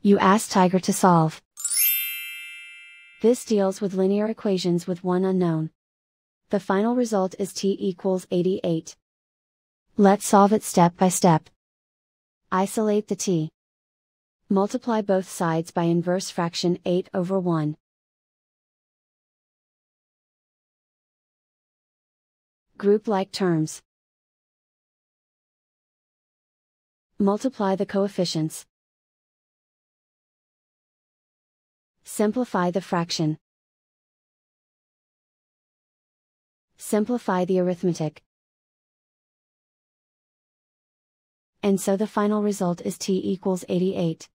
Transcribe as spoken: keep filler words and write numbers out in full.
You ask Tiger to solve. This deals with linear equations with one unknown. The final result is t equals eighty-eight. Let's solve it step by step. Isolate the t. Multiply both sides by inverse fraction eight over one. Group like terms. Multiply the coefficients. Simplify the fraction. Simplify the arithmetic. And so the final result is t equals eighty-eight.